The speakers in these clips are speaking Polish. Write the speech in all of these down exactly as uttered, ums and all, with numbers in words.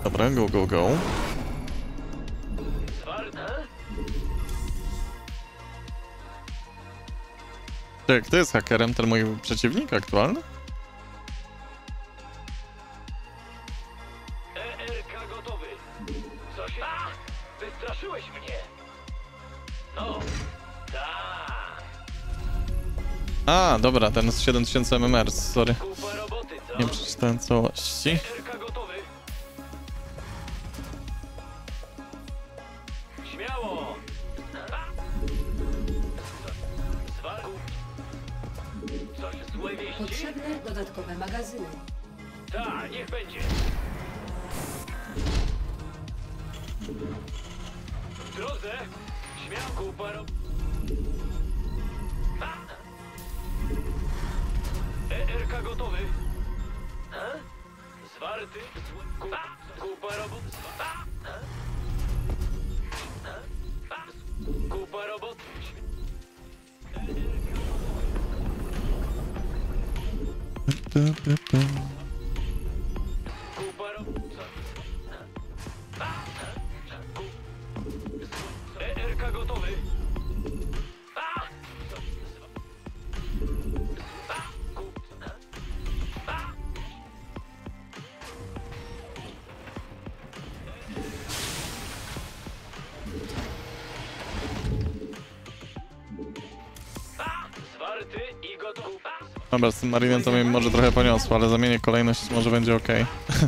Dobra, go, go, go. Czekaj, kto jest hakerem? Ten mój przeciwnik aktualny? E R K gotowy. Co się... A! Wystraszyłeś mnie. No, tak. A, dobra, ten z siedem tysięcy M M R, sorry. Kupa roboty, co? Nie przeczytałem całości. E R K gotowy. Śmiało. Zwalku. Coś złe wieści? Potrzebne dodatkowe magazyny. Tak, niech będzie. W drodze. Śmiało. Kupa roboty. E R K gotowy. Ha? Zwarty. Zły- Kupa. Kupa robot. Zwa- Ha? Ha? Ha? Kupa robot. Kupa robot. Ha? Ha? Ku- E R K gotowy. Ha? Ha? Ku- Ha? Ha? Zwarty i gotowy. Ha? Dobra, z tym Marinem to mnie może trochę poniosło, ale zamienię kolejność, może będzie ok.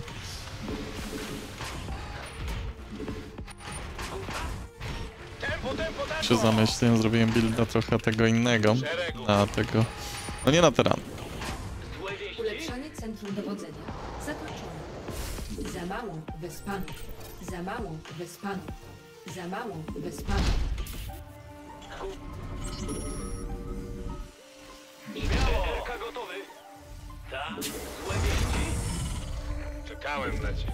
Tempo, tempo, tempo. Się zamyśliłem, zrobiłem builda trochę tego innego. Na tego... No nie na teran. Złe wieści? Ulepszanie centrum dowodzenia zakończone. Za mało wyspanów. Za mało wyspanów. Za mało wyspanów. Śmiało! E R K gotowy. Tak, złe wieści? Czekałem na cię.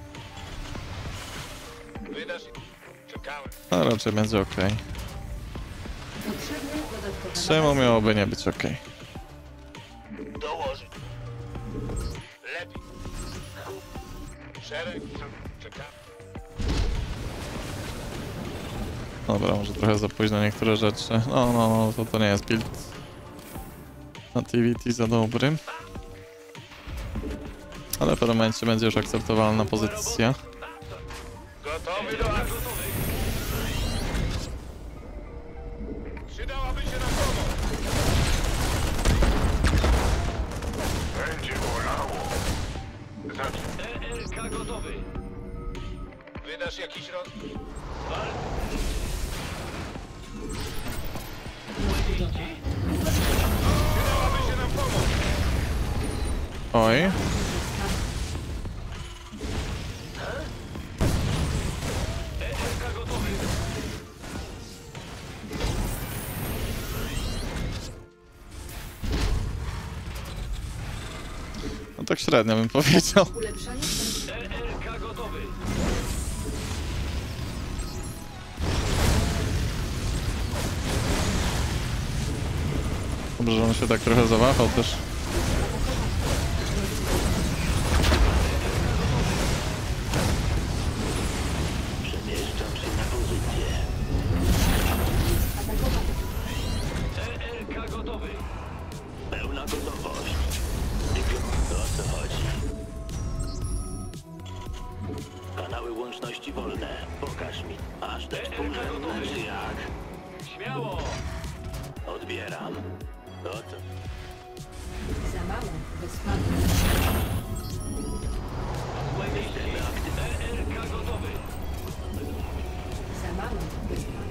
Wydasz... Czekałem. A raczej będzie ok. Potrzebne dodatkowe Czemu magazyny. miałoby nie być ok? Dołożyć. Lepiej. Szereg. Czekałem. Dobra, może trochę za późno niektóre rzeczy. No, no, no, to, to nie jest build na T V T za dobry. Ale w pewnym momencie będzie już akceptowalna pozycja. Gotowy do akcji. Przydałaby się nam pomoc. Będzie bolało. Zacznij. E R K gotowy. Wydasz jakiś roz... Przydałaby się nam pomoc. Oj. E R K gotowy. No tak średnio bym powiedział. Ulepszanie centrum. E R K gotowy. Dobrze, że on się tak trochę zawahał też. Przemieszczam się na pozycję. E R K gotowy. Pełna gotowość. Tylko o co chodzi? Kanały łączności wolne. Pokaż mi. Aż też współrzędne czy jak? Śmiało! Odbieram. O co? Za mało wyspanów. Złe wieści? E R K gotowy. Za mało wyspanów.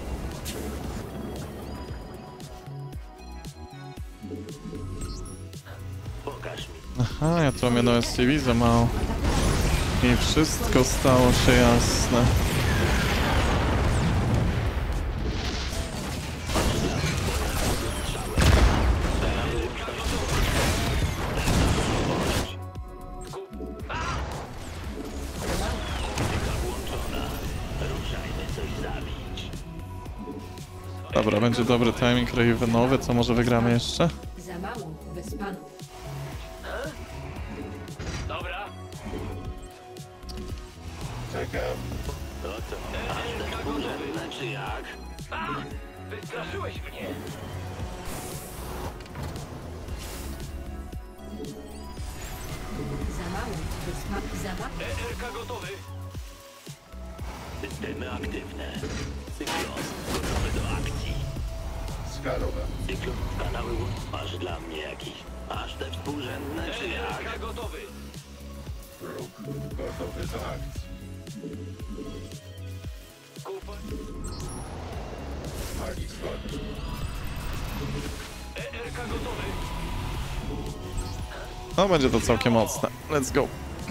Pokaż mi. Aha, ja tu mam jedno S C V za mało. I wszystko stało się jasne. Ruszajmy coś zabić. Dobra, będzie dobry timing Ravenowy, co może wygramy jeszcze? Za mało wyspanów. Dobra. Czekam. To co? Aż te współrzędne, czy jak? A! Wystraszyłeś mnie! Za mało by spadł. Za mało. E R K gotowy! Systemy aktywne. Cyklon gotowy do akcji. Skanowa. Cyklon kanały łączności. Masz dla mnie jakiś. Aż te współrzędne, czy E R K jak? gotowy! Wróg gotowy do akcji. Kupa. Magik zgodny. E R K gotowy! No będzie to całkiem mocne. Let's go.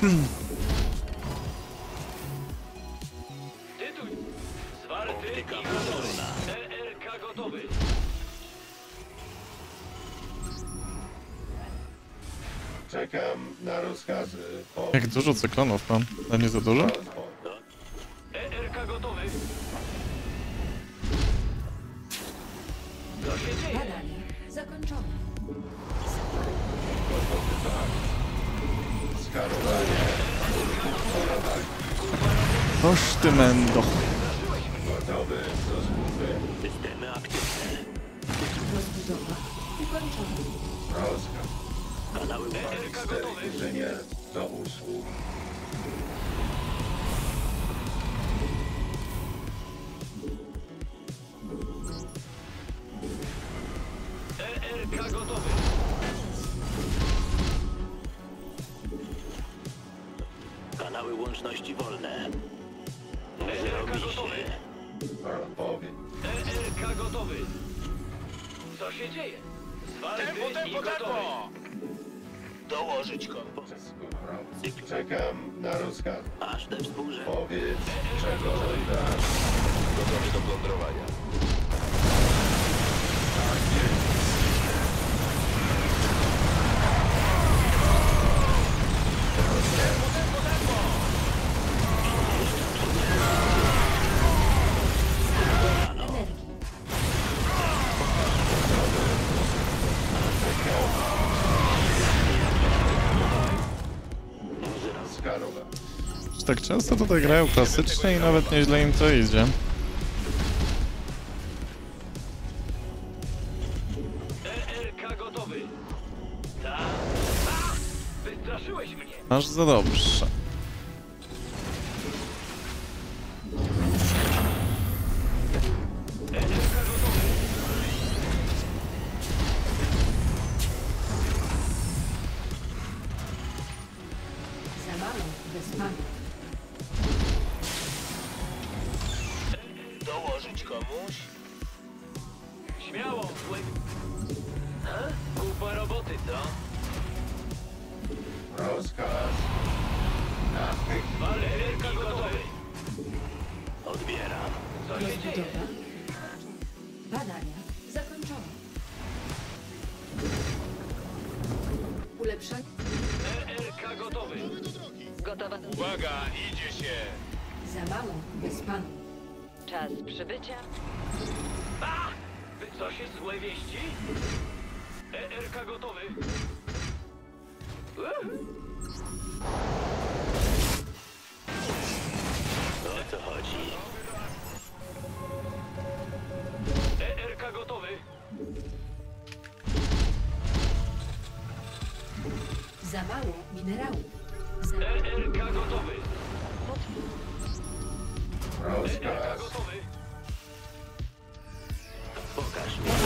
Tytuł! Zwarty i Optyka gotowy! włączona. E R K gotowy! Czekam na rozkazy. O Jak dużo cyklonów mam. To nie za dużo? rozwój. E R K gotowy! Co się dzieje? Badanie zakończone. Gotowy do akcji. Skanowanie. Toż ty mendo. Gotowy do służby. Systemy aktywne. Rozbudowa ukończona. Rozkaz. Kanały łączności. E R K gotowy! Inżynier do usług. E R K gotowy! Kanały łączności wolne. E R K Robi gotowy! się. Odpowiedź. E R K gotowy! Co się dzieje? Zwarty i gotowy! Dołożyć kompo. Czekam na rozkaz. Aż te współrzędne. Powiedz, czego żądasz. Gotowy do plądrowania. Energii. Skanowa. Że tak często tutaj grają klasycznie i nawet nieźle im to idzie. E R K gotowy! Tak? A! Wystraszyłeś mnie! Aż za dobrze. E R K gotowy! Za mało wyspany. Dołożyć komuś? Śmiało, zły... A? Kupa roboty, co? Rozkaz. Natychmiast. Zwarty E R K gotowy! Odbieram. Co się dzieje? Rozbudowa. Badania zakończone. Ulepszenie. E R K gotowy! Gotowa. Uwaga, idzie się. Za mało wyspany. Czas przybycia. A! Wy coś jest złe wieści? E R K gotowy! Uh! O co chodzi? E R K gotowy! Za mało minerałów. Za E R K gotowy! E R K Rozkaz. gotowy! Pokaż mi.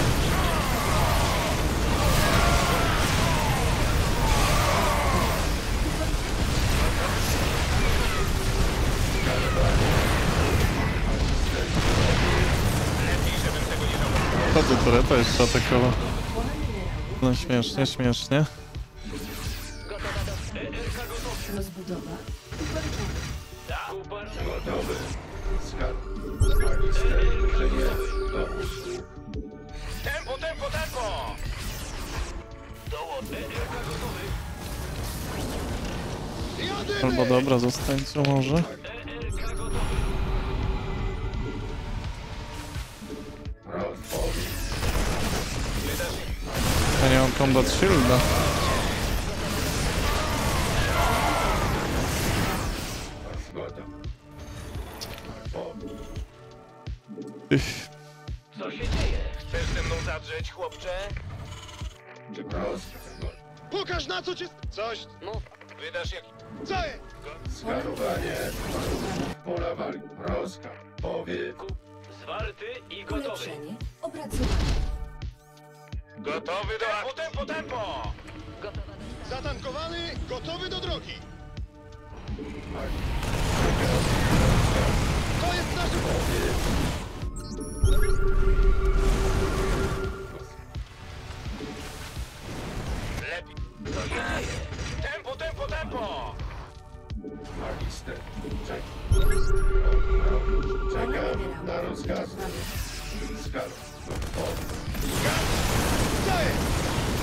To tu tureta jeszcze atakowa. pole minerałów. No śmiesznie, śmiesznie. Gotowa do... E R K gotowy! Rozbudowa ukończona. Tak! Kupa... Gotowy. Skan. Magister inżynier do usług. Tempo, tempo, tempo! E R K gotowy! Albo dobra, zostań tu może. E R K gotowy! Rozpowiedź. Ja nie mam combat shielda. Zgoda. Co się dzieje? Chcesz ze mną zadrzeć, chłopcze? Czy prosto? Pokaż na co cię... Coś... Mów. Wydasz jak... Co jest? Skanowanie. Pola wali. Rozkaz. Powiedz. Kup zwarty i gotowy. Ulepszenie opracowane. Gotowy do akcji. Tempo, tempo, tempo! Gotowa do... Zatankowany, gotowy do drogi. To jest nasz... Lepiej. Co się dzieje? Tempo, tempo, tempo! Magister. Czekam. Czekam na rozkaz. Skal. Co jest?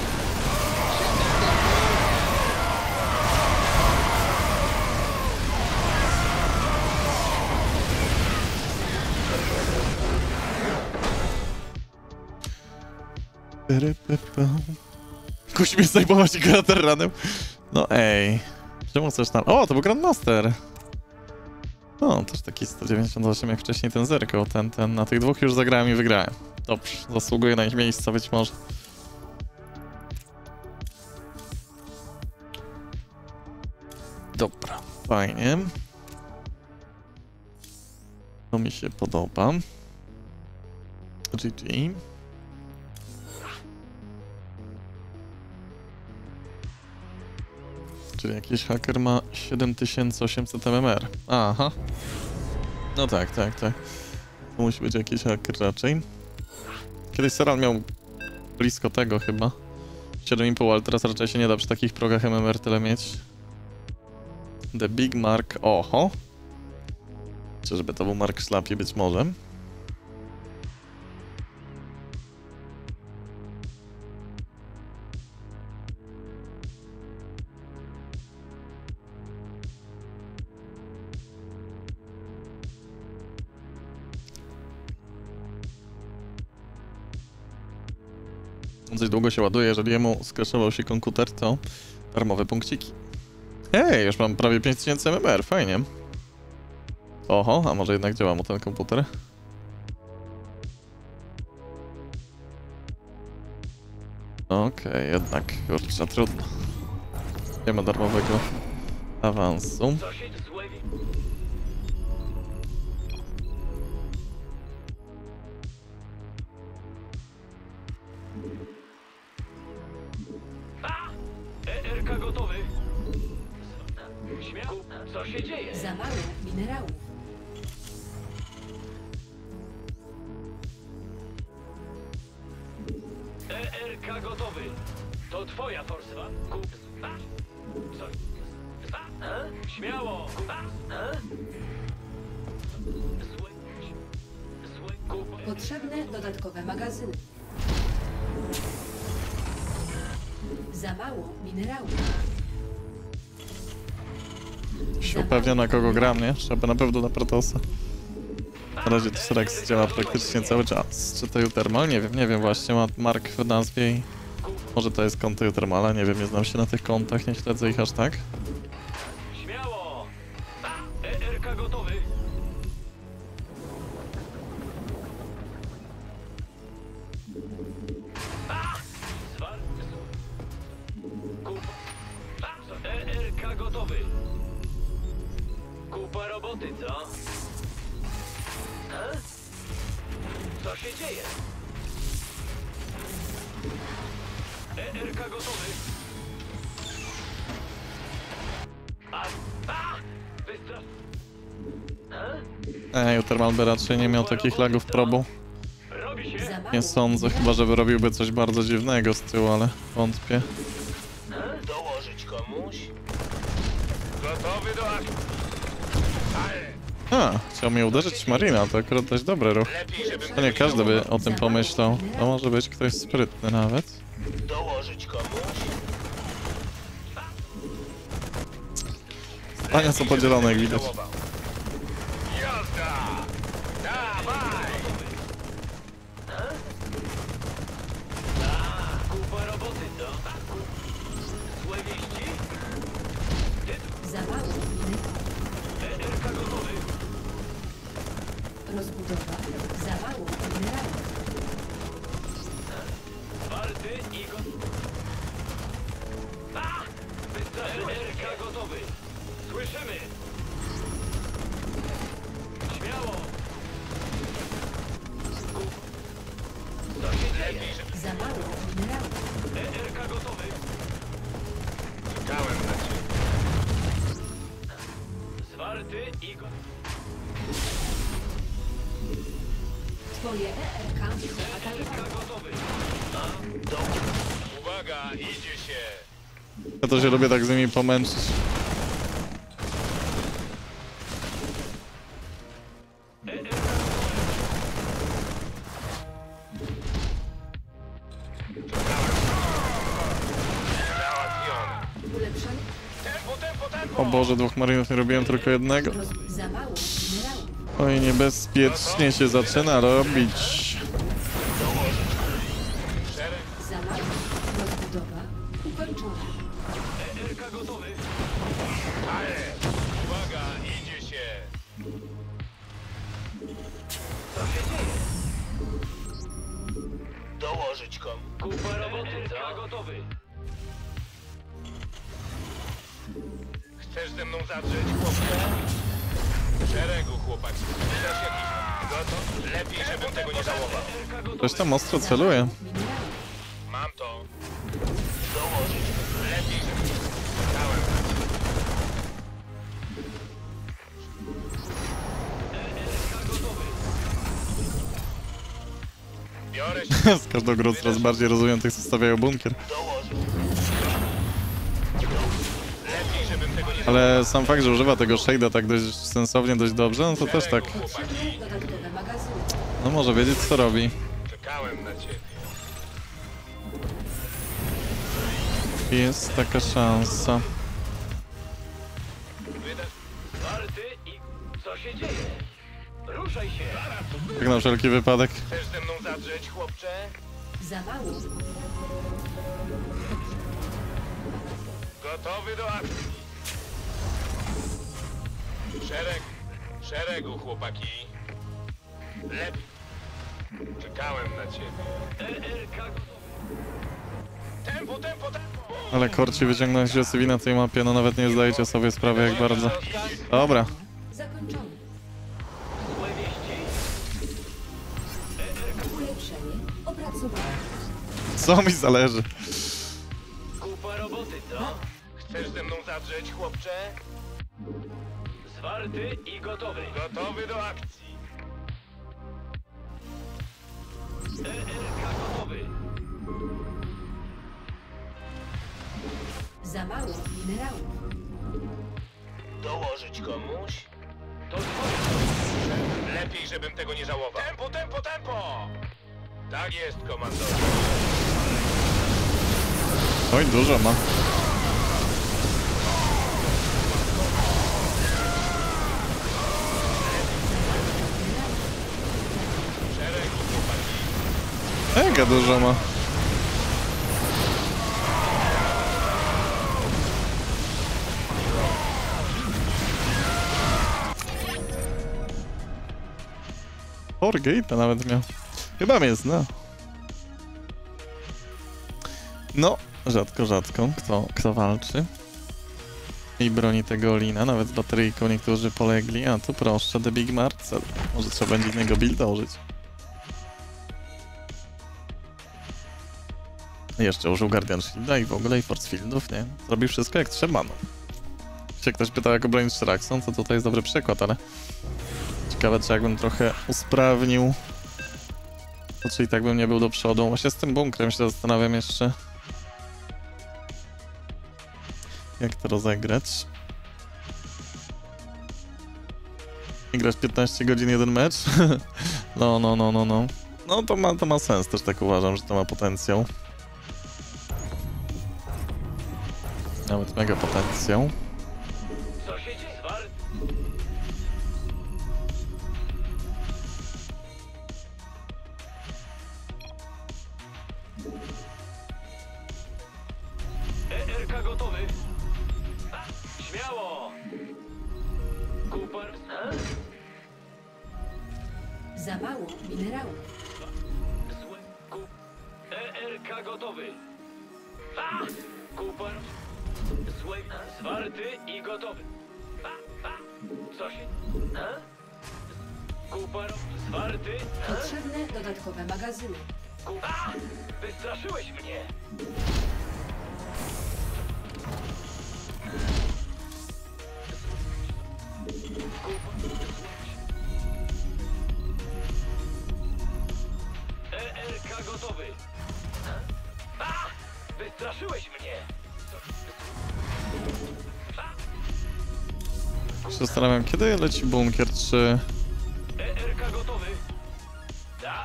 Kusi mnie zajmować Grateranem. No ej. Czemu chcesz tam... O, to był Grandmaster. No, też taki sto dziewięćdziesiąt osiem jak wcześniej ten Zerko. Ten, ten, na tych dwóch już zagrałem i wygrałem. Dobrze, zasługuję na ich miejsce być może. Dobra, fajnie. To mi się podoba. G G. Czyli jakiś haker ma siedem tysięcy osiemset M M R. Aha. No tak, tak, tak. To musi być jakiś haker raczej. Kiedyś Seral miał blisko tego chyba. siedem i pół, ale teraz raczej się nie da przy takich progach M M R tyle mieć. The Big Mark. Oho. Czyżby to był Mark Szlapi? Być może. Dość długo się ładuje, jeżeli jemu skraszował się komputer, to darmowe punkciki. Hej, już mam prawie pięć tysięcy M M R, fajnie. Oho, a może jednak działa mu ten komputer? Okej, okay, jednak, kurczę, trudno. Nie ma darmowego awansu. Co się złe... A! E R K gotowy. Śmiało. Co się dzieje? Za mało minerałów. E R K gotowy. To twoja forswa. Kup. A! Co? A! A? Śmiało. Kup. A! A? Zły. Zły. Kup. Potrzebne dodatkowe magazyny. Za mało minerałów. Się upewnia, na kogo gram, nie? Trzeba na pewno na Protosa. Na razie to Rex działa praktycznie cały czas. Czy to Jutermal? Nie wiem, nie wiem właśnie. Ma Mark w nazwie i... Może to jest konto Jutermala, nie wiem, nie znam się na tych kontach, nie śledzę ich aż tak. Śmiało. A! E R K gotowy. A! Zwar... Kup. A! E R K gotowy. Kupa roboty, co? A? Co się dzieje? E R K gotowy. A! A! Wystrasz... A? Ej, Jutermal by raczej nie miał takich lagów probu. Robi się. Za mało Nie sądzę, chyba żeby robiłby coś bardzo dziwnego z tyłu, ale wątpię. Dołożyć komuś? Gotowy do akcji. A, chciał mnie uderzyć Marina, to akurat dość dobry ruch. Lepiej, żebym To nie każdy by o tym pomyślał. To może być ktoś sprytny nawet. dołożyć komuś? Zdania są podzielone, jak widać. Jazda! Dawaj! Kupa roboty, co? Złe wieści? Za mało minerałów. E R K gotowy. Rozbudowa. Za mało i go... A! E R K gotowy. Słyszymy. Śmiało. Kup. Co się dzieje? Za mało minerałów. E R K gotowy. Czekałem na ciebie. Zwarty i go... Twoje E R K chce E R K atakować. gotowy. Uwaga, idzie się. Ja to się lubię tak z nimi pomęczyć. E R K Załatwiony. Ulepszony. Tempo, tempo, tempo. O Boże, dwóch marinów nie robiłem, tylko jednego. Roz... Za mało minerałów. Oj, niebezpiecznie się zaczyna robić. Szereg. Za mało. Rozbudowa ukończona. E R K gotowy. Ale. Uwaga, idzie się. Co się dzieje? Dołożyć komu. Kupa roboty, E R K gotowy. Chcesz ze mną zadrzeć, chłopcze? W szeregu, chłopak. Chcesz jakiś... Gotów? Lepiej, żebym tego nie żałował. E R K gotowy. Ktoś tam ostro celuje. Minerałów. Mam to. Dołożyć. Lepiej, żebym... Czekałem na ciebie. E R K gotowy. Biorę się. Z każdą grą coraz bardziej rozumiem tych, co stawiają bunkier. Dołożyć. Lepiej, żebym tego nie Ale sam fakt, że używa tego shade'a tak dość sensownie, dość dobrze, no to też tak, Potrzebuję dodatkowe magazyny. no może wiedzieć co robi. Czekałem na ciebie. Jest taka szansa. Wydasz... Zwarty i... Co się dzieje? Ruszaj się. Tak na wszelki wypadek. Chcesz ze mną zadrzeć, chłopcze? Za mało. Gotowy do akcji. Szereg. Szeregu, chłopaki. Lepiej. Czekałem na ciebie. E R K gotowy. Tempo, tempo, tempo! Ale korci wyciągnąć Josewi na tej mapie, no nawet nie zdajecie sobie sprawy jak bardzo. Dobra. Zakończony. Złe wieści. Ulepszenie opracowane. Co mi zależy? Kupa roboty, co? Chcesz ze mną zadrzeć, chłopcze? Zwarty i gotowy. Gotowy do akcji. E R K gotowy. Za mało minerałów. Dołożyć komuś? To twoja. Lepiej, żebym tego nie żałował. Tempo, tempo, tempo! Tak jest, komandorze. Oj, dużo ma. Szereg, chłopaki. Mega dużo ma. Forgate'a nawet miał. Chyba mnie zna. No, rzadko, rzadko. Kto, kto walczy? I broni tego Olina, nawet z bateryjką niektórzy polegli. A tu proszę, The Big Marcel. Może trzeba będzie innego builda użyć. Jeszcze użył Guardian Shielda i w ogóle i Force Fieldów, nie? Zrobił wszystko jak trzeba, no. Jeśli ktoś pytał jak obronić Traxon, to tutaj jest dobry przykład, ale... Ciekawe, czy jakbym trochę usprawnił... To czy i tak bym nie był do przodu. Właśnie z tym bunkrem się zastanawiam jeszcze. Jak to rozegrać? I grać piętnaście godzin jeden mecz? No, no, no, no, no. No to ma, to ma sens, też tak uważam, że to ma potencjał. Nawet mega potencjał. Co się dzieje? Zwarty. E R K gotowy. A, śmiało. Cooper. A? Za mało minerałów. Złe. Kup. E R K gotowy. A! Kupar. Zły. Zwarty i gotowy. A! A! Co się... A? Kupar. Zwarty. A? Potrzebne dodatkowe magazyny. Ku- A! Wystraszyłeś mnie! E R K gotowy! A! Wystraszyłeś mnie! Się zastanawiam, kiedy leci bunkier, czy... E R K gotowy! Da!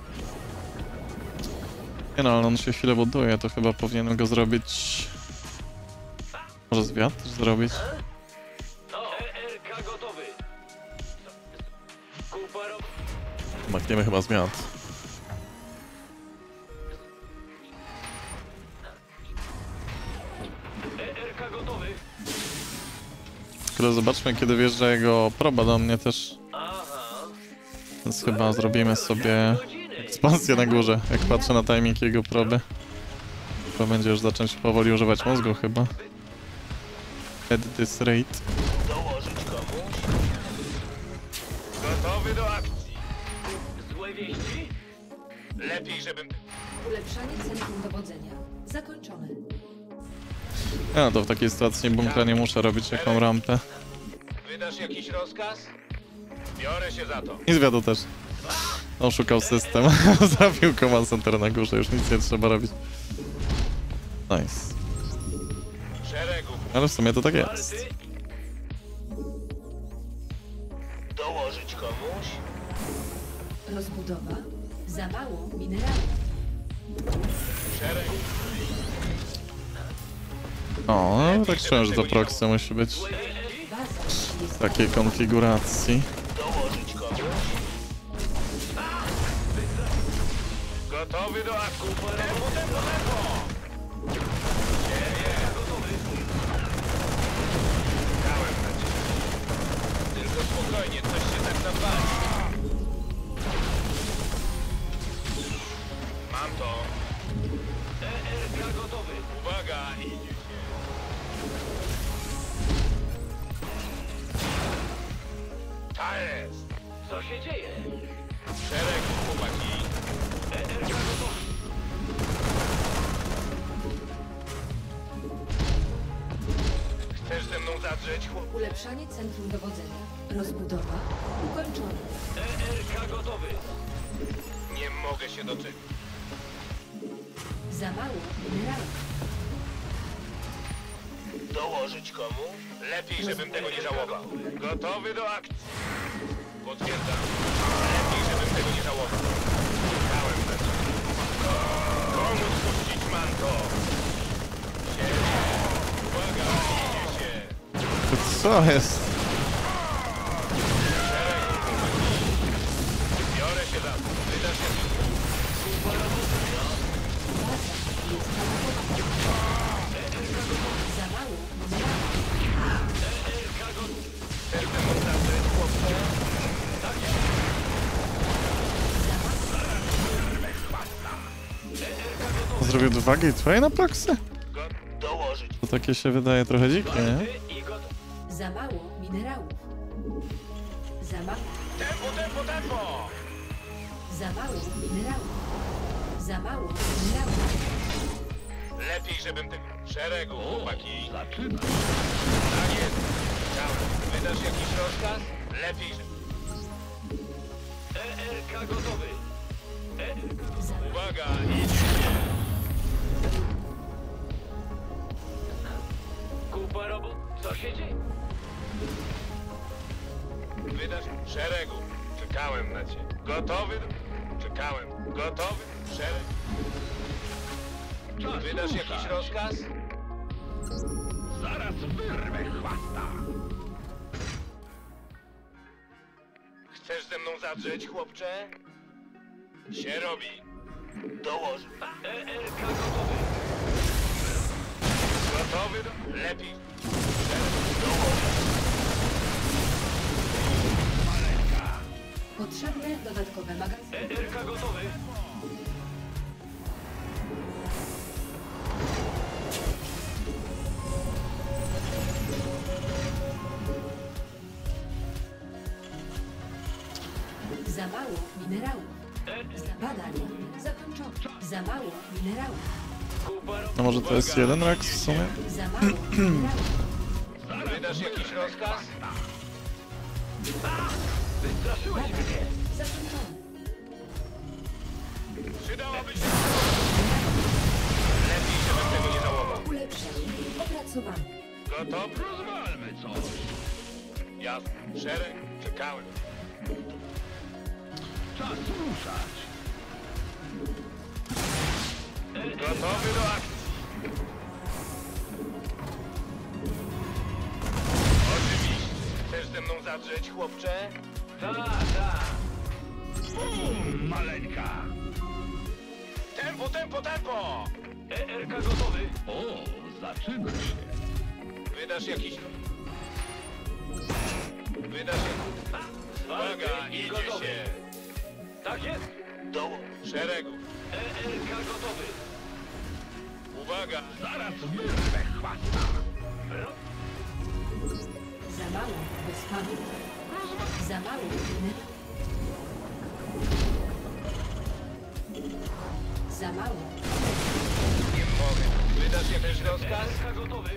Nie no, ale on się chwilę buduje, to chyba powinienem go zrobić... Może zwiat też zrobić? O! E R K gotowy! Kuparow... Makniemy chyba zmiat. E R K gotowy! Tylko zobaczmy, kiedy wjeżdża jego proba do mnie też. Aha! Więc chyba zrobimy sobie ekspansję na górze, jak patrzę na timing jego proby. To będzie już zacząć powoli używać mózgu chyba. At this rate. Dołożyć komuś? Gotowy do akcji. Złe wieści? Lepiej, żebym... Ulepszanie centrum dowodzenia zakończone. Ja to w takiej sytuacji bunkra nie muszę robić jaką rampę. Wydasz jakiś rozkaz? Biorę się za to. I zwiadu też. Oszukał system. Zabił command center na górze, już nic nie trzeba robić. Nice. Szeregu. Ale w sumie to tak jest. Zwarty? Dołożyć komuś? Rozbudowa. Za mało minerałów. Szeregu. O, no, tak czułem, że to proxy musi być Złe wieści? Baza jest w takiej konfiguracji. Dołożyć komuś? Gotowy do akcji. Tempo, tempo, tempo! Ciebie. Czekałem na ciebie. Tylko spokojnie, coś się tak zawali. Mam to. E R K gotowy! Uwaga, idzie się. Ta jest. Co się dzieje? Szereg, chłopaki. E R K gotowy! Chcesz ze mną zadrzeć, chłop? ulepszanie centrum dowodzenia. Rozbudowa ukończona. E R K gotowy! Nie mogę się doczekać. Za mało minerałów. Dołożyć komu? Lepiej, żebym tego nie żałował. Gotowy do akcji. Potwierdzam. Lepiej, żebym tego nie żałował. Czekałem na ciebie. Komu spuścić manto? Siebie. Uwaga, idzie się. To co jest? Biorę się za to. Wydasz się. Za mało minerałów. Chcesz ze mną zadrzeć, chłopcze? Zrobił dwa gateway na proxy? Go... Dołożyć. To takie się wydaje trochę dzikie, nie? Ty i gotowy! Za mało minerałów. Za mało. Tempo, tempo, tempo! Za mało minerałów. Za mało minerałów. Lepiej, żebym tego... Szeregu, chłopaki. Tak jest. Chciałem. Wydasz jakiś rozkaz? Lepiej, że... E R K gotowy! E... Za Uwaga, idzie. Kupa robot! Co się dzieje? Wydasz... Szeregu. Czekałem na cię. Gotowy? Czekałem. Gotowy? Szereg. Wydasz jakiś rozkaz? Zaraz wyrwę chwasta. Chcesz ze mną zadrzeć, chłopcze? Się robi. Dołoż. E R K gotowy! Gotowy? Do... Lepiej. Szereg. Dołoż. Potrzebne dodatkowe magazyny. E R K gotowy! Za mało minerałów. Za badania zakończone. Za mało minerałów. Kupa roboty. No może to jest jeden Rex w sumie? Za mało minerałów. Wydasz jakiś rozkaz? Wystraszyłeś mnie. Zakończone. Przydałaby się... Lepiej, żebym tego nie żałował. Ulepszenie opracowane. Gotowy? Rozwalmy coś. Jasne. Szereg. Czekałem. Czas ruszać. Gotowy do akcji. Oczywiście. Chcesz ze mną zadrzeć, chłopcze? Tak, tak. Bum, maleńka. Tempo, tempo, tempo! E R K gotowy. O, zaczyna się. Wydasz jakiś... Wydasz jakiś... Uwaga, idzie gotowy. się. Tak jest. Do szeregu. E R K gotowy. Uwaga, zaraz wyrwę chwasta. Za mało wyspany. Za mało minerałów. Za mało. Nie mogę. Wydasz jakiś E rozkaz? R K gotowy.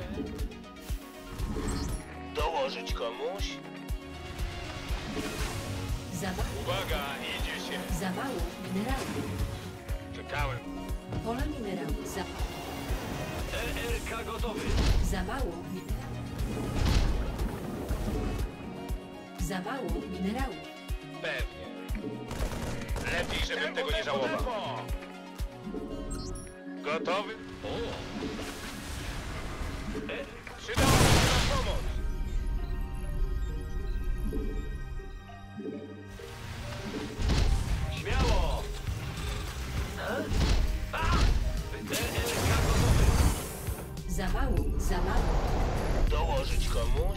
Dołożyć komuś? Za mało. Uwaga, idzie się. Za mało minerałów. Czekałem. Pola minerałów. Za, E R K gotowy. za mało minerałów. Za mało minerałów. Pewnie. Lepiej, żebym tego nie żałował. Gotowy? O. E, przydałaby się nam pomoc. Śmiało. E? A! E R K gotowy. Za mało. Za mało. Dołożyć komuś?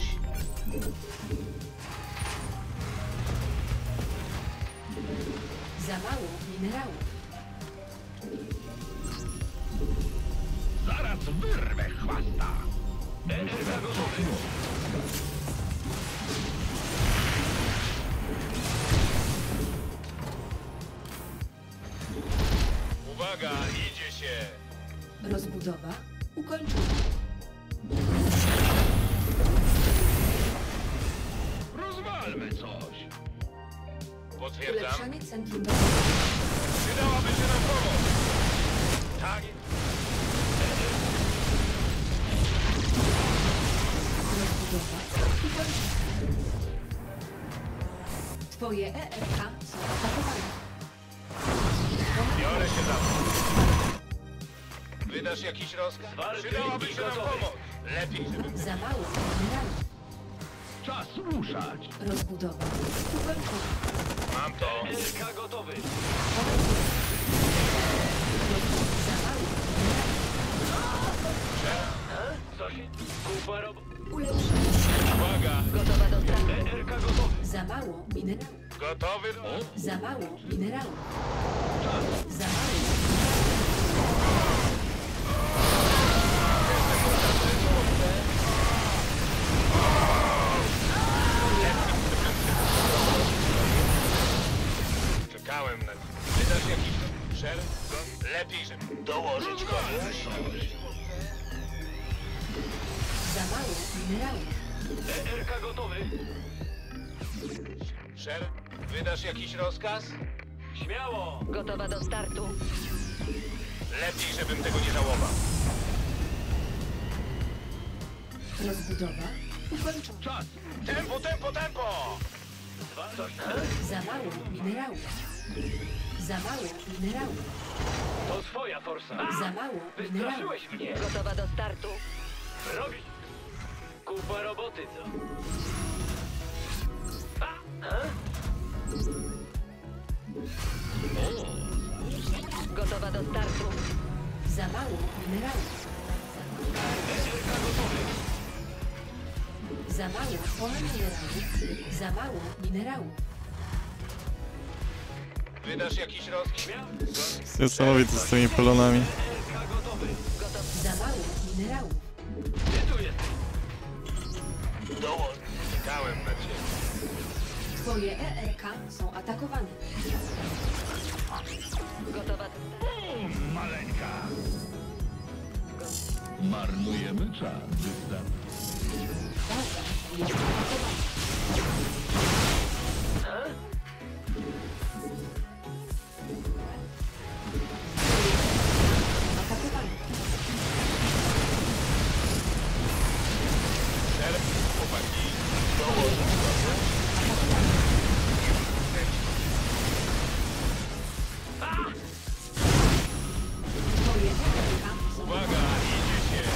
Za mało minerałów. Zaraz wyrwę chwasta. E R K gotowy. Uwaga, idzie się. Rozbudowa ukończona. Rozwalmy coś. Potwierdzam. Ulepszanie centrum. Przydałaby się nam pomoc. Tak. Rozbudowa ukończona. Twoje E R K są atakowane. Biorę się za to. Wydasz jakiś rozkaz? Przydałaby się nam pomoc. Lepiej, żebym... Za mało minerałów. Czas ruszać. Rozbudowa ukończona. Mam to. E R K gotowy. Za mało minerałów. Co się? Kupa roboty. Ulepszenie. Uwaga. Gotowa do startu. E R K gotowy. Za mało minerałów. Gotowy do... Za mało minerałów. Za mało. Czekałem na... Wydasz jakiś... Szer? Lepiej, żeby... Dołożyć komuś. Za mało minerałów. E R K gotowy. Szer? Wydasz jakiś rozkaz? Śmiało. Gotowa do startu. Lepiej, żebym tego nie żałował. Rozbudowa ukończona. Czas. Tempo, tempo, tempo! Dwa, coś. Za mało minerałów. Za mało minerałów. To twoja forsa. Za mało minerałów. Wystraszyłeś mnie. Gotowa do startu. Robić. Kupa roboty, co? A? A? Gotowa do startu. Za mało minerałów. E R K gotowy. Za mało pola minerałów. Za mało minerałów. Wydasz jakiś rozkaz? Śmiało. Jest niesamowite z tymi polonami. E R K gotowy. Za mało minerałów. Gdzie tu jesteś? Dołącz. Czekałem na ciebie. Twoje E R K są atakowane. Gotowa. Maleńka. Marnujemy czas. Baza jest atakowana. Atakowane. Chłopaki, dołożyć Twoje E R K są Uwaga, idzie się.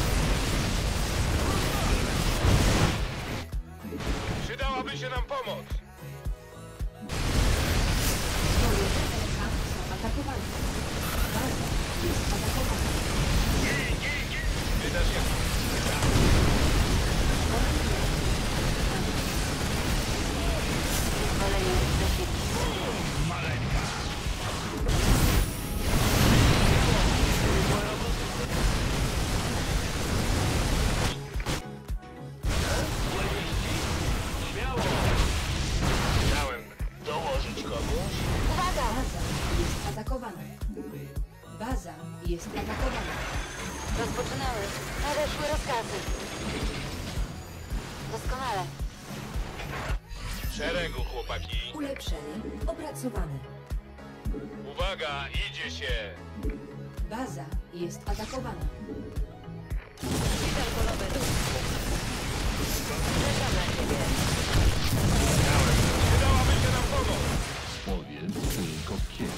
Przydałaby się nam pomoc. Twoje E R K są atakowane. Baza jest atakowana. Wydasz jak... Śmiało! Chciałem dołożyć komuś. Baza jest atakowana. Baza jest atakowana. Rozpoczynały. Nadeszły rozkazy. Doskonale. W szeregu, chłopaki. Ulepszenie opracowane. Uwaga, idzie się. Baza jest atakowana. Szpital polowy. Czekam na ciebie. Chciałem. Przydałaby się nam pomoc. Powiedz tylko kiedy.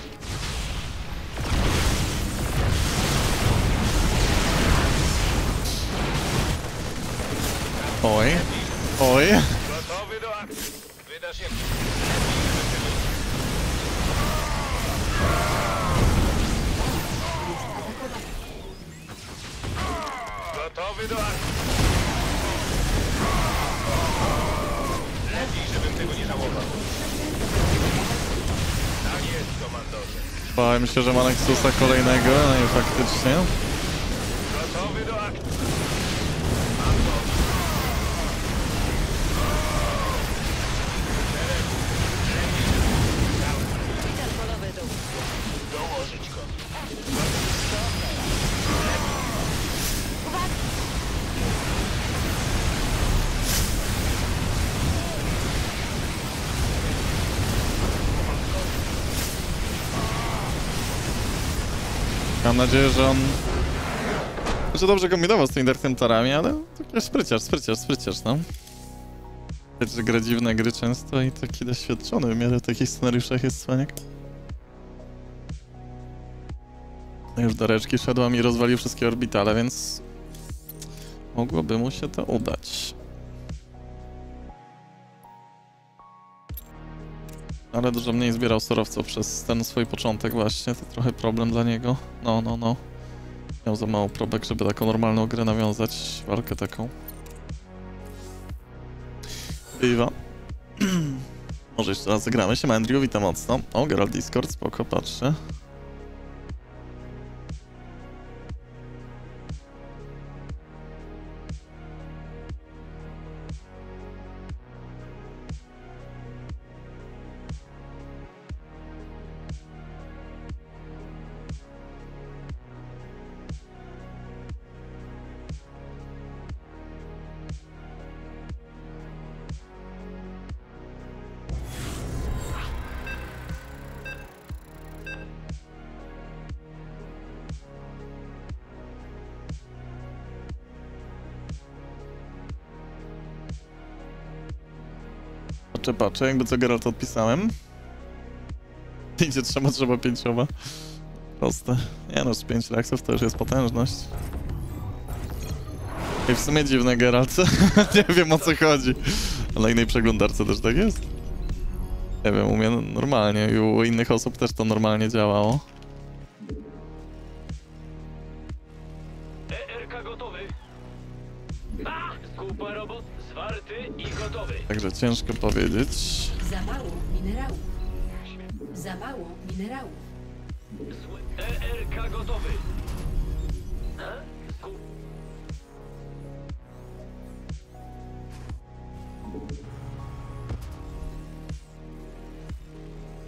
Oj, oj. Gotowy do akcji. Wydasz jak... Gotowy do akcji. Lepiej, żebym tego nie żałował. Tak jest, komandorze. Bałem się, że ma Nexusa kolejnego, no i faktycznie. Gotowy do akcji. Szpital polowy dół. Dołożyć go. Mam nadzieję, że on... że dobrze kombinował z tymi Dark Templarami, ale taki spryciarz, spryciarz, spryciarz, no. Widać, że gra dziwne gry często i taki doświadczony w miarę w takich scenariuszach jest cwaniak. No już do reczki szedłem i rozwalił wszystkie orbitale, więc... mogłoby mu się to udać. Ale dużo mniej zbierał surowców przez ten swój początek właśnie, to trochę problem dla niego. No, no, no. Miał za mało probek, żeby taką normalną grę nawiązać, walkę taką. Bywa. Może jeszcze raz zagramy się, Andrew, witam mocno. O, Geralt Discord, spoko, patrzę. Patrzę, patrzę, jakby co Geralt odpisałem. Idzie trzema, trzeba pięcioma. Proste. Nie no, z pięć laksów to już jest potężność. I w sumie dziwne, Geralt. Nie wiem, o co chodzi. A na innej przeglądarce też tak jest? Nie wiem, u mnie normalnie i u innych osób też to normalnie działało. E R K gotowy. A! Kupa robot zwarty i gotowy. Także ciężko powiedzieć. Za mało minerałów. Za mało minerałów. Zły. E R K gotowy. A? Ku...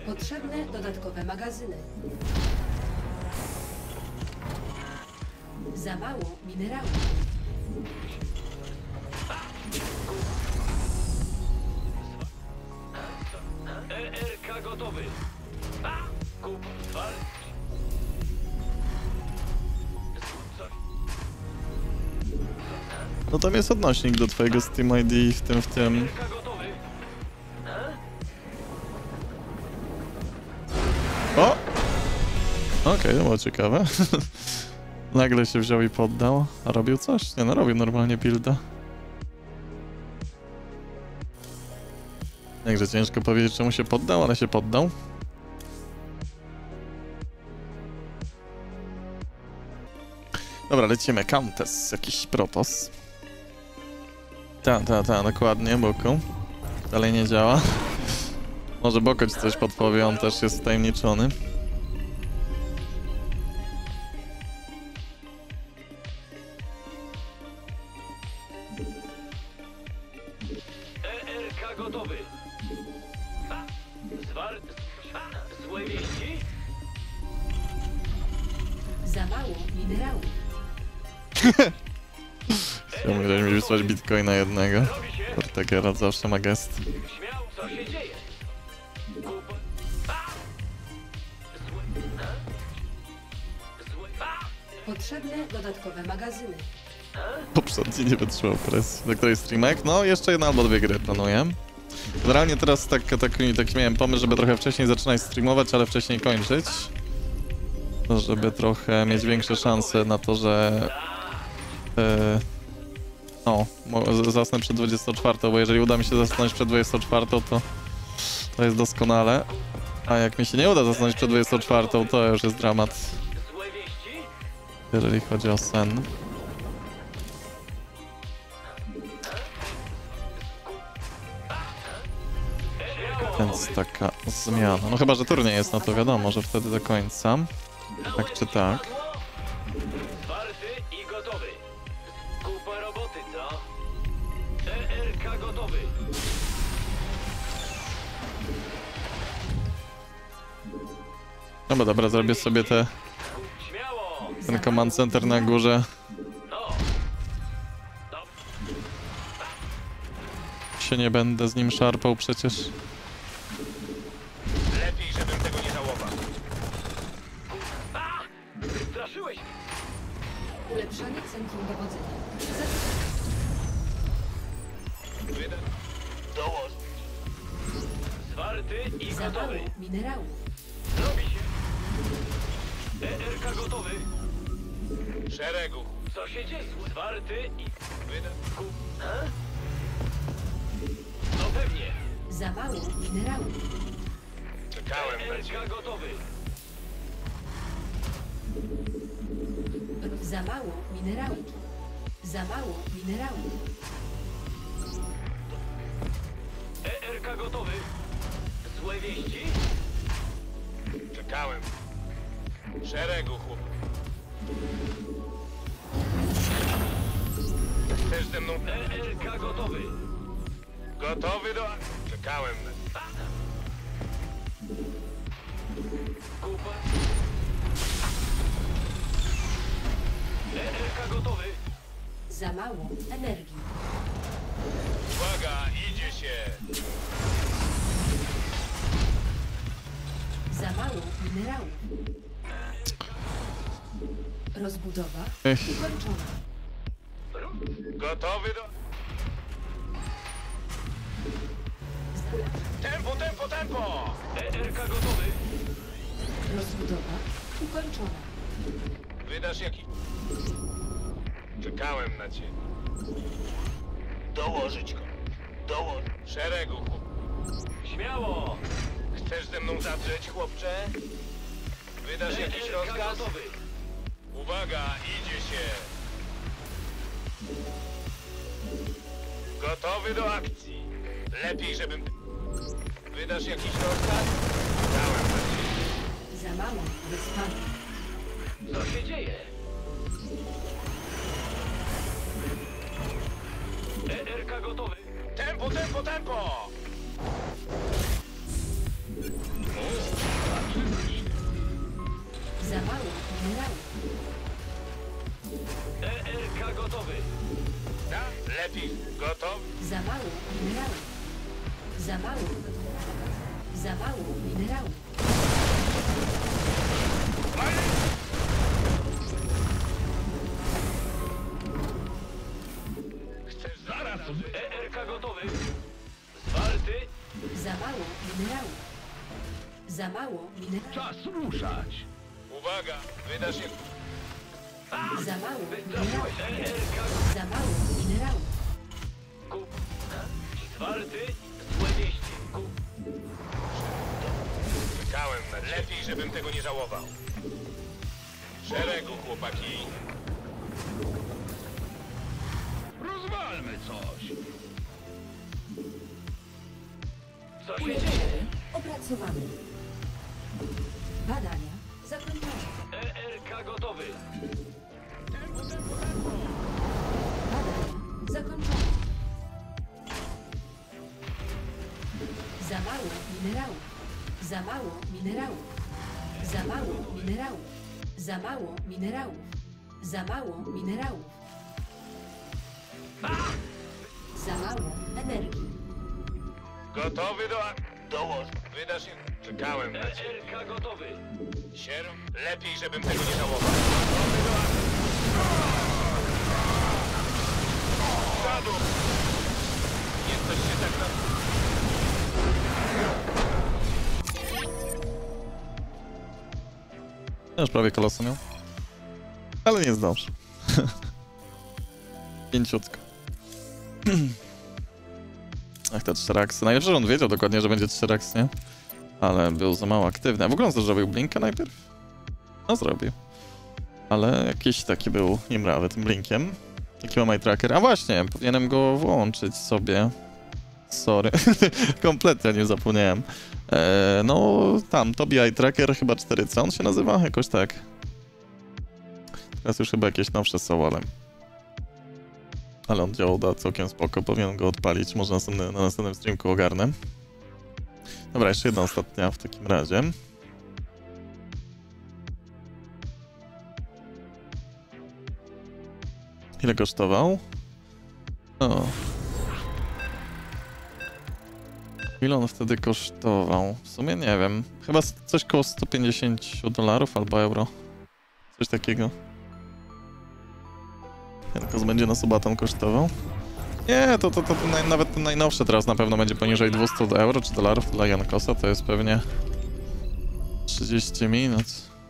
Potrzebne dodatkowe magazyny. Za mało minerałów. E R K gotowy. A! Kup. Wal. Coś. No tam jest odnośnik do twojego Steam I D w tym, w tym. E R K gotowy. O! Okej, to było ciekawe. Nagle się wziął i poddał. A robił coś? Nie no, robił normalnie builda. Jakże ciężko powiedzieć, czemu się poddał, ale się poddał. Dobra, lecimy. Countess, jakiś protos. Ta, ta, ta, dokładnie, Boko. Dalej nie działa. Może Boko ci coś podpowie, on też jest wtajemniczony. E R K gotowy. A! Zwar... A! Złe wieści? Za mało minerałów. Chciałbym mi wysłać bitcoina jednego. Robi się. Portegera zawsze ma gest. Śmiał, co się dzieje? Kup. A! Złe... A! Złe... A! Potrzebne dodatkowe magazyny. Poprzedni nie wytrzymał presji. Do której streamek? No, jeszcze jedna albo dwie gry planuję. Generalnie teraz tak, taki, taki miałem pomysł, żeby trochę wcześniej zaczynać streamować, ale wcześniej kończyć. Żeby trochę mieć większe szanse na to, że... Yy, no, mo- zasnę przed dwudziestą czwartą, bo jeżeli uda mi się zasnąć przed dwudziestą czwartą, to to jest doskonale. A jak mi się nie uda zasnąć przed dwudziestą czwartą, to już jest dramat, Złe wieści? jeżeli chodzi o sen. Więc taka zmiana. No chyba, że turniej jest, no to wiadomo, że wtedy do końca. Tak czy tak. Zwarty i gotowy. Kupa roboty, co? E R K gotowy. No bo dobra, zrobię sobie te, Śmiało! ten command center na górze. No. No. Się nie będę z nim szarpał przecież. Lepiej, żebym tego nie żałował. A! Wystraszyłeś mnie. Ulepszanie centrum dowodzenia. Za Wyda... Dołóż. Zwarty i Za mało gotowy. minerałów. Robi się. E R K gotowy. Szeregu. Co się dzieje? Zwarty i... Wyda... Kup. A? No pewnie. Za mało minerałów. Czekałem E na R ciebie. K gotowy. Za mało minerałów. Za mało minerałów. E R K gotowy. Złe wieści? Czekałem. Szeregu, chłop. Chcesz ze mną... E R K gotowy. Gotowy do... Czekałem na... Kupa. E R K gotowy. Za mało energii. Uwaga, idzie się. Za mało minerałów. Rozbudowa Ech. ukończona. Gotowy do... Tempo, tempo, tempo! E R K gotowy. Rozbudowa ukończona. Wydasz jaki... Czekałem na ciebie. Dołożyć go. Dołożyć. Szeregu, chłop. Śmiało. Chcesz ze mną zadrzeć, chłopcze? Wydasz jakiś E R K rozkaz? gotowy. Uwaga, idzie się. Gotowy do akcji. Lepiej, żebym... Wydasz jakiś rozkaz? Dałem na ciebie. Za mało wyspany. Co się dzieje? E R K gotowy. Tempo, tempo, tempo! minerałów. Za mało. Za mało minerałów. Chcesz zaraz? E R K gotowy. Zwarty. Za mało minerałów. Za mało minerałów. Czas ruszać. Uwaga, wyda się... Za mało minerałów. E R K Za mało minerałów. kup. Zwarty. Złe wieści. Kup. Czekałem na... Lepiej, żebym tego nie żałował. W szeregu, chłopaki. Rozwalmy coś. Co się Pole dzieje? siły opracowane. Badania zakończone. E R K gotowy. Badania zakończone. Za mało minerałów. Za mało minerałów. Za mało minerałów. Za mało minerałów. Za mało minerałów. Za mało energii. Gotowy do... ak- Dołos. Wyda się... Czekałem na E ciebie. R K gotowy. Sierą? Lepiej, żebym tego nie żałował. Gotowy do... ak- Zadu! Jesteś się tak na... Ja już prawie kolosa miał. Ale nie zdąży. Pięciutko. Ach, te trzy raksy. Najlepsze, że on wiedział dokładnie, że będzie trzy raksy, nie? Ale był za mało aktywny. A w ogóle on zrobił blinka najpierw? No zrobił. Ale jakiś taki był niemrawy tym blinkiem. Jaki ma my tracker? A właśnie, powinienem go włączyć sobie. Sorry. Kompletnie nie zapomniałem. Eee, no tam, Tobi Eye Tracker chyba cztery C on się nazywa? Jakoś tak. Teraz już chyba jakieś nowsze są, ale... Ale on działał da całkiem spoko, powinien go odpalić, może następny, na następnym streamku ogarnę. Dobra, jeszcze jedna ostatnia w takim razie. Ile kosztował? O. Ile on wtedy kosztował? W sumie nie wiem. Chyba coś koło sto pięćdziesiąt dolarów albo euro. Coś takiego. Jankos będzie na subaton kosztował? Nie, to, to, to, to naj, nawet ten najnowszy teraz na pewno będzie poniżej dwieście euro czy dolarów dla Jankosa. To jest pewnie trzydzieści minut.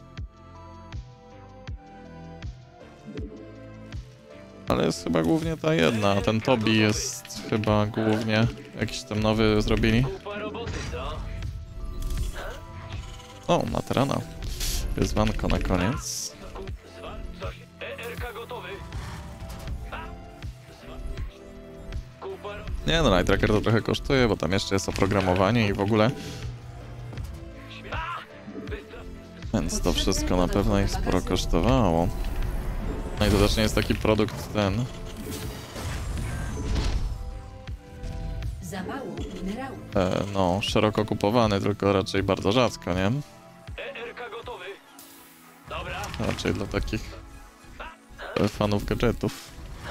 Ale jest chyba głównie ta jedna, a ten Tobi jest chyba głównie jakiś tam nowy zrobili. Kupa roboty, co? O, Materana. Wyzwanko na koniec. Kup. Zwar... Coś. E R K gotowy. A. Zwar... Kupa ro... Nie no, Night Tracker to trochę kosztuje, bo tam jeszcze jest oprogramowanie i w ogóle. A. Wystra... Więc to wszystko na pewno ich sporo kosztowało. No i to też nie jest taki produkt ten. Za mało minerałów. E, no, szeroko kupowany, tylko raczej bardzo rzadko, nie? E R K gotowy. Dobra. Raczej dla takich e, fanów gadżetów.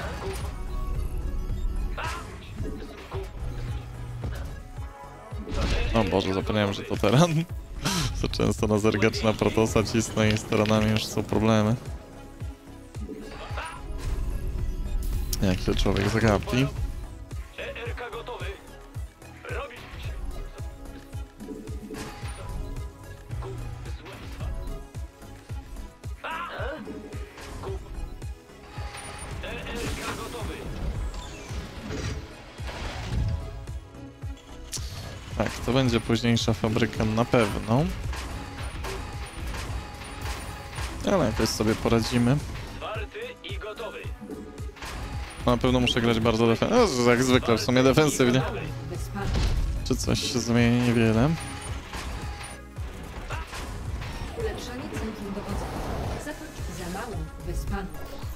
O Boże, zapomniałem, że to teran. Za często na zergacz na Protosa cisnę i z teranami już są problemy. Jak się człowiek zagapi. E R K gotowy. Robić się. Kup. Złe. A. Kup. E R K gotowy. Tak, to będzie późniejsza fabryka na pewno. Ale jakoś sobie poradzimy. Zwarty i gotowy. Na pewno muszę grać bardzo defensywnie. No, jak zwykle w sumie defensywnie. Bez panu. Czy coś się zmieni? Niewiele. Ulepszanie centrum dowodzenia. Zakończ. Za mało wyspanu.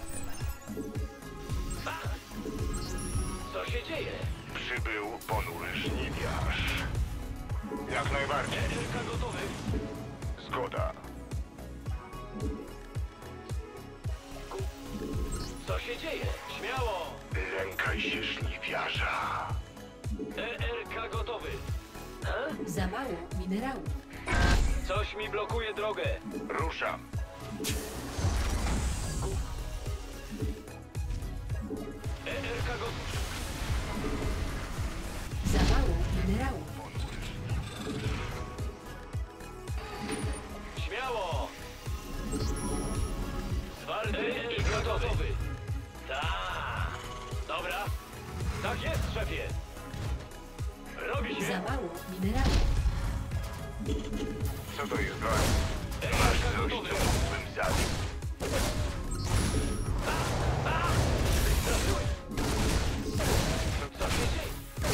Co się dzieje? Przybył ponury żniwiarz. Jak najbardziej. E R K gotowy. Zgoda. Co się dzieje? Śmiało. Lękaj się żniwiarza. Za mało minerałów. Coś mi blokuje drogę. Ruszam. E R K gotowy. Za mało minerałów. Śmiało! Zwarty i gotowy. Tak. Dobra. Tak jest, szefie. Robi Za się. mało minerałów. Co to jest broń? E R K gotowy. Mógłbym zabić. Co się dzieje?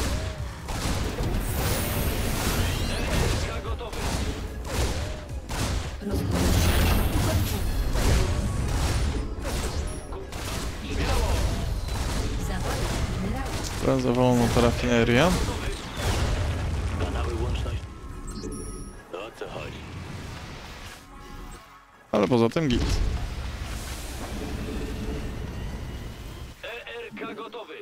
E R K gotowy. Rozbudowa ukończona. Śmiało! Za mało minerałów. Teraz za wolną ta rafineria. Kanały łączności. O co chodzi? Ale poza tym git. E R K gotowy.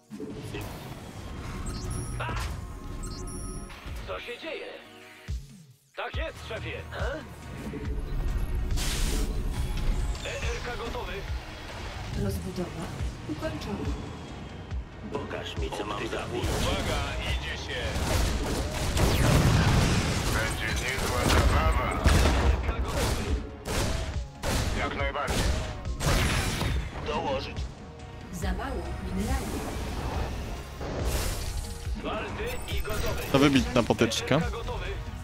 Co się dzieje? Tak jest, szefie. E R K gotowy. Rozbudowa ukończona. Pokaż mi, co mam zrobić. Uwaga, idzie się. Będzie niezła zabawa. E R K gotowy. Jak najbardziej. Dołożyć. Za mało minerałów. Zwarty i gotowy. To wybitna potyczka. E R K gotowy.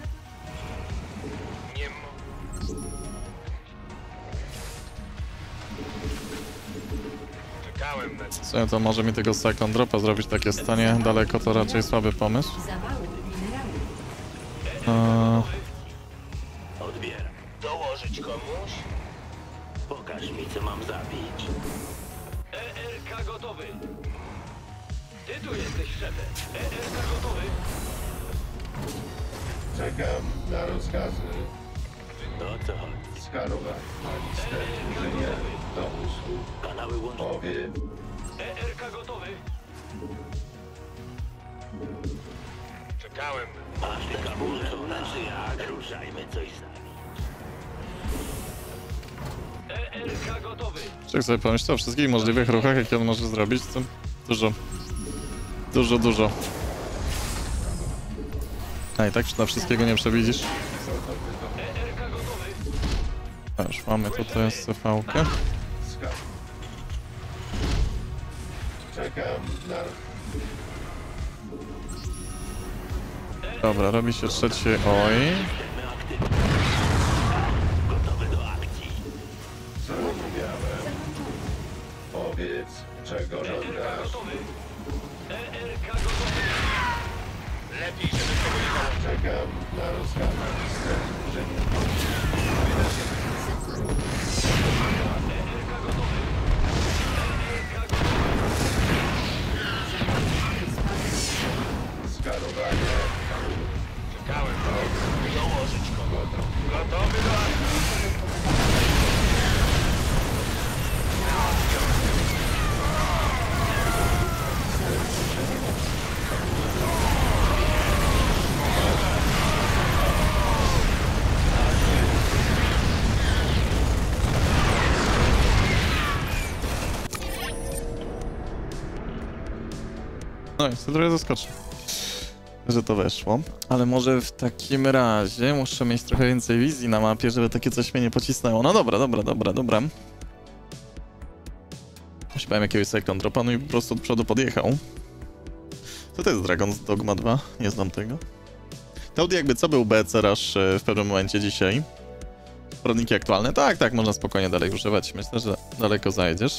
Nie mo... Czekałem na ciebie. W sumie to może mi tego second dropa zrobić takie stanie daleko, to raczej słaby pomysł. Za mało minerałów. Eee, Odbieram. Dołożyć komuś? Pokaż mi, co mam zabić. E R K gotowy. Ty tu jesteś szefem. E R K gotowy. Czekam na rozkazy. O co chodzi? Skanować na listę inżynierów do usług. Kanały łączności. Powiem, E R K gotowy. Czekałem. Aż te kaburze, znaczy jak? Ruszajmy coś sami. E R K gotowy. Czek sobie pomyśleć o wszystkich możliwych ruchach, jakie on może zrobić, to dużo. Dużo, dużo. A i tak czy na wszystkiego nie przewidzisz? E R K gotowy. A już mamy tutaj S C V-kę. skan. Czekam na... Dobra, robi się trzeci oj. Jesteśmy aktywni. Gotowy do akcji. Zrozumiałem. Powiedz, czego E R K żądasz. gotowy. E R K gotowy. Lepiej, żebym tego nie założył. Czekam na rozkazy na listę inżynierów. E R K gotowy. E R K gotowy. Skanowanie. Czekałem. Dołożyć komuś. Gotowy do akcji. No i to trochę zaskoczy, że to weszło. Ale może w takim razie muszę mieć trochę więcej wizji na mapie, żeby takie coś mnie nie pocisnęło. No dobra, dobra, dobra, dobra. Uśpałem jakiegoś second dropa, no i po prostu od przodu podjechał. Co to jest Dragon's Dogma dwa? Nie znam tego. To jakby co był B C Rush w pewnym momencie dzisiaj. Poradniki aktualne? Tak, tak, można spokojnie dalej używać. Myślę, że daleko zajedziesz.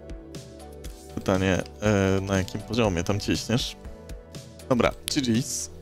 Pytanie, e, na jakim poziomie tam ciśniesz? Dobra, G G's.